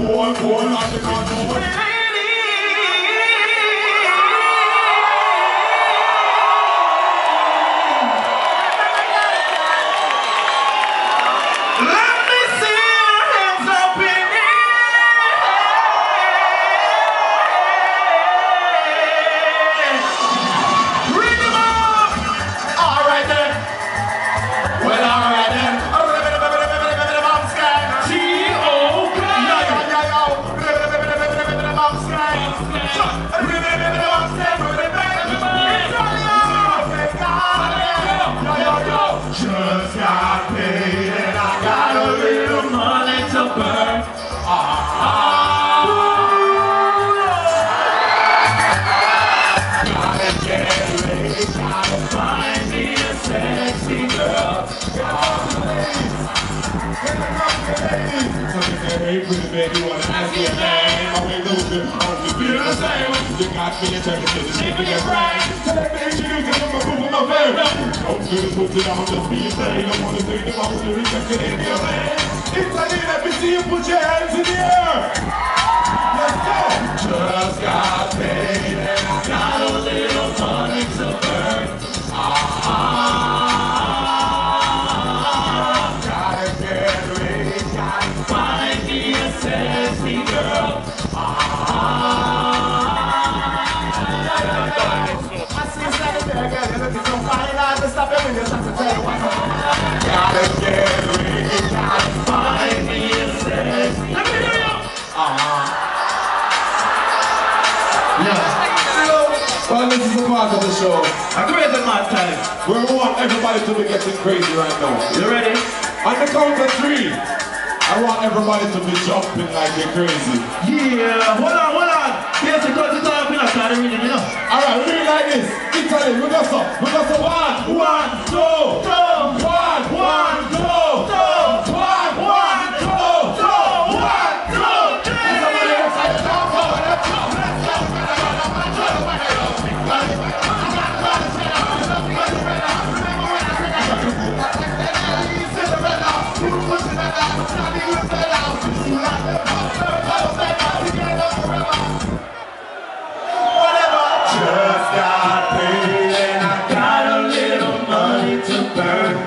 Just got paid and I got a little money to burn. Gotta get ready, gotta find me a sexy girl. Hey, pretty baby, wanna ask you a name? I ain't losing, only feel the same. You got me attracted to the shape of your brain. Tell that bitch you can come and move my face. Don't do this with it, I'm just being vain. I wanna see the most of it, check it in your man. If I need let me see you put your hands in the air. Let's go. Just got paid and I got a little money to burn. Gotta get ready, gotta find me a sexy girl. Gotta get ready, gotta find me a sexy. Let me hear you. Well, this is a part of the show. A crazy mad time. We want everybody to be getting crazy right now. You ready? On the count of 3, I want everybody to be jumping like they're crazy. Yeah, hold on. Here's the cut it off in a car, you know. Alright, we do it like this. Italy, we go so. 1, 2, 1, 1, 2, 1, 2, 1, 2, 3. Somebody else, I jump over the top. Just got paid and I got a little money to burn.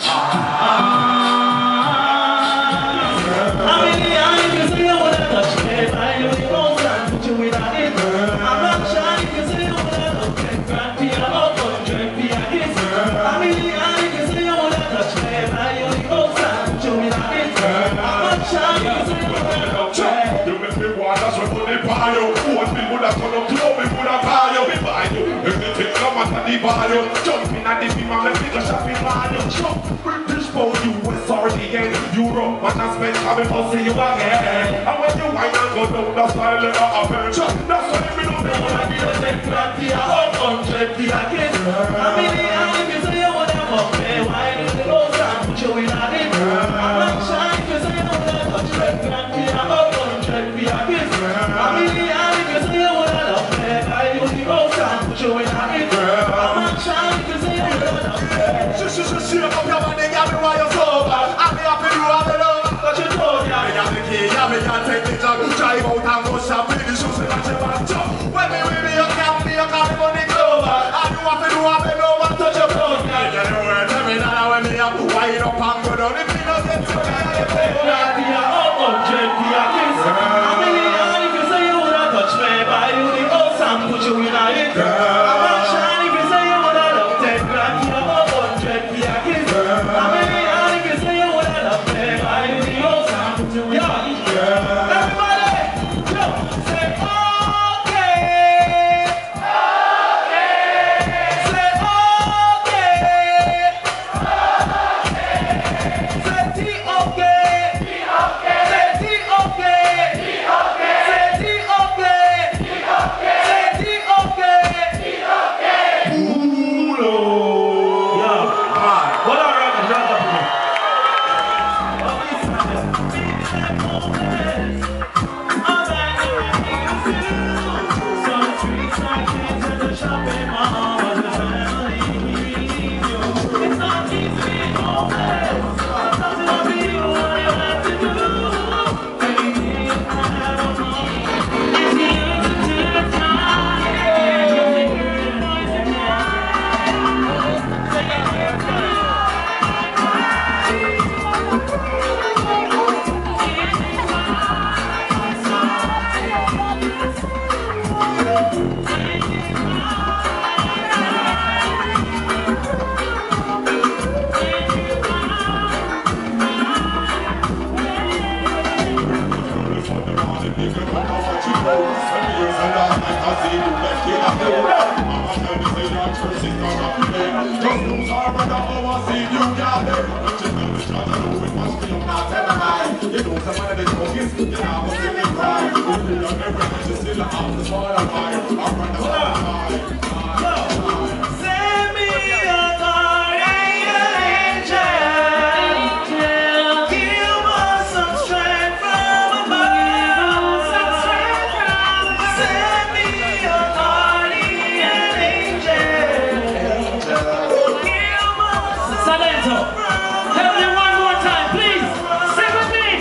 I mean, you say you wanna touch me, I know you won't stand, put you without it. I'm not shy, you say you wanna look at crappy, I'm up on drapey, I kiss. I mean, you say you wanna touch me, I know you won't stand, put you without it. I'm not shy, you say you wanna look at. You make me want to sweat on the pile. What people that turn up to me, put a pile. Everything come out of the bio. Jumping at the beam and let me go shopping bio. Jump, British for US or the end. Europe, man, I spend time before see you again. And when you wine and go down the style, let her happen. That's why we don't know what I feel. Take plenty of hot on plenty of kids. I mean, if you say you wanna fuck me, why do the ghost and put you in a hit? I'm not shy if you say you wanna touch me, plenty of hot on plenty of kids. I mean, if you say you wanna love me, why do the ghost and put you in a hit? I'm not shy if you say you wanna love me. Shake up your body, got me while you're sober. I'm happy you have the love, but you told me. I got the key, me can't take the jug. Drive out and go shopping, the shoes and watch your back jump. When me with me, you can't be a carry money clover. And you have to do a big over, touch your clothes. You get the word, tell me that when me up, wind up and go down. If you don't get to me, you take plenty of up on plenty of kiss. I mean, if you say you wanna touch me, buy you the house and put you in a hit. I'm not shy if you say you wanna love, take plenty of up on plenty of kiss. I mean, if you say you wanna love me, buy you the house and put you in a hit. Everybody, jump, say okay. Say okay. Say T-okay. Say T-okay. Say T-okay. Say T-okay. Ooh, Lord. Yeah, man. What are you rapping for me? brother overseen you got it. But you know the shot of the wind must be not ever high. You know some of the jokes, you know what's in the cry. You know everything you still have to fall alive. I'm running alive. Send me a guardian angel. Give us some strength from above. Send me a guardian angel. Give us some Salento, help me one more time, please. Sing with me.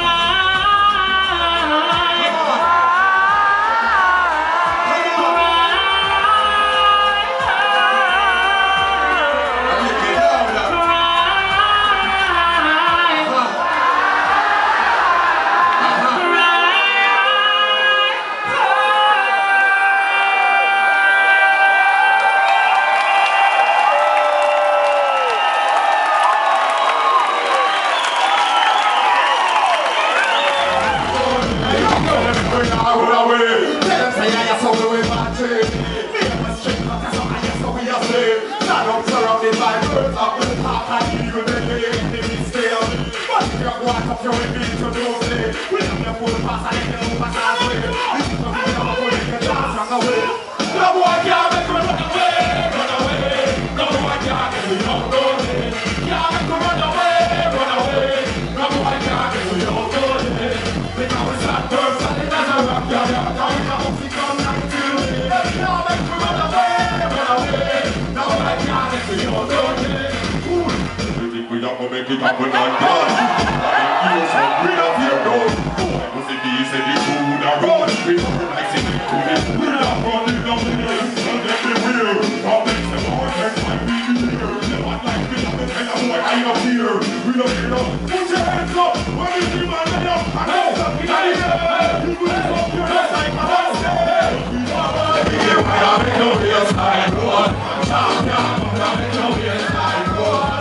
Make it happen like that. You so bring up your road. Was it these and you would have run? We were like sitting to this. We are running down the lane. And everywhere. I'll make some more and my people here. The one like me, I'm the kind of boy I up here. We don't hear no. Put your hands up. When you see my man up. I know something I hear. You put it up your hands like my hands there. Here we are, make no real side road. Champion, I'm make no real side road.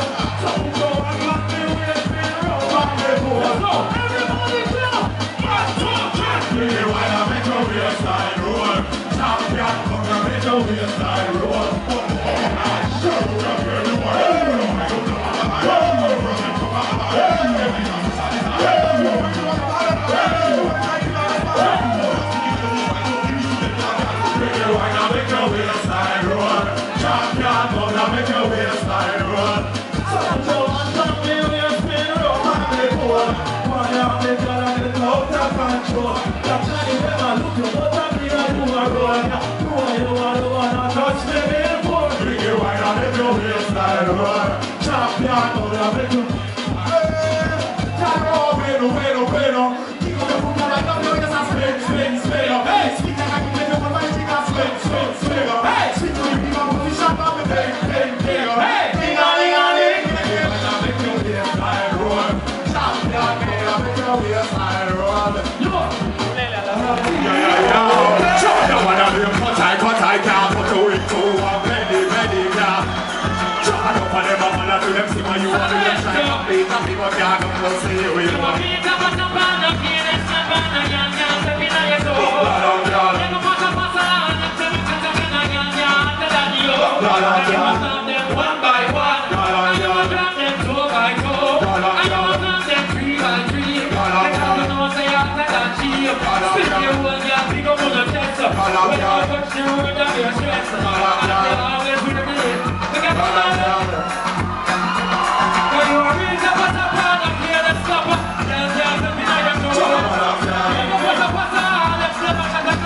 one by one. Them 2 by 2. Them 3 by 3. They know say after that cheap. Spit your whole girl, pick up on the chest. When you touch the road of your stress, they always with the lid. Look at the when you are real, what's up on the gear, let's stop. Tell them to be like a girl. What's up, let's stop.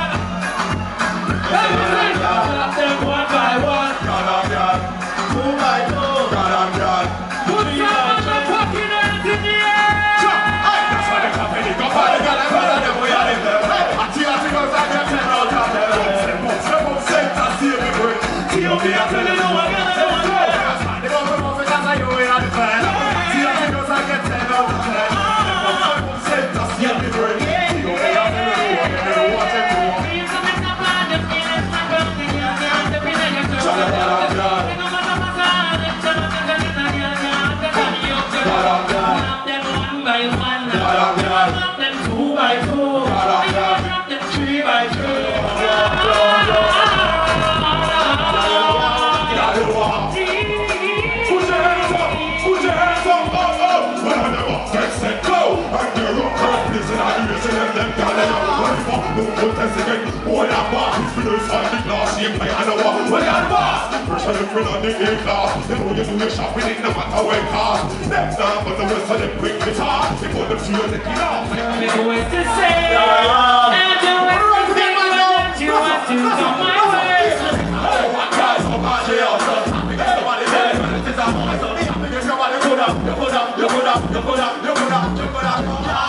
Them 1 by 1. 2 by 2. Put some of the fucking hands in the air. That's why the company got by the gun and by the way I live there. I see how to go back and turn out of there. Step up, I see it before. See how me, I tell you no one gonna do it. They go from off because I know it on the fan. See how to go back and turn out of there. Step up, I see it before. See how me, I tell you no one gonna do it. you play on the wall. Well, you're boss. First of the friend on the A-class. You know you do your shopping in no matter where it costs. Next time, but the rest of them quick guitar. They put them to your neck, you know. What to say? And do everything that you want to go my way. Oh my God, so much else. Because somebody there, it is a monster. Because somebody put up, you put up, you put up, you put up, you put up, you put up.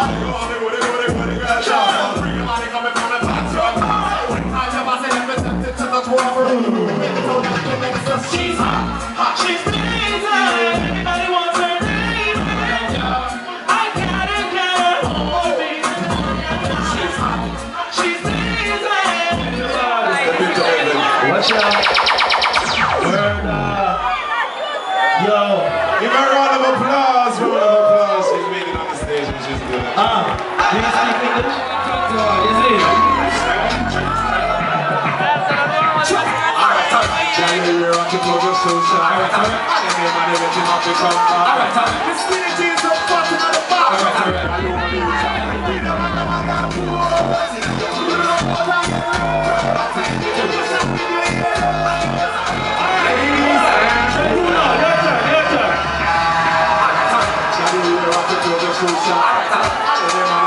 Bring your money coming from the bathroom. I never said I'm tempted to the twelve. She's hot, she's blazing. Everybody wants her name. I gotta get her home with me. She's hot, she's blazing. Watch out. Word yo. Give her a round of applause, round of applause. She's made it on the stage and she's good. Do you speak English? Is it? Alright,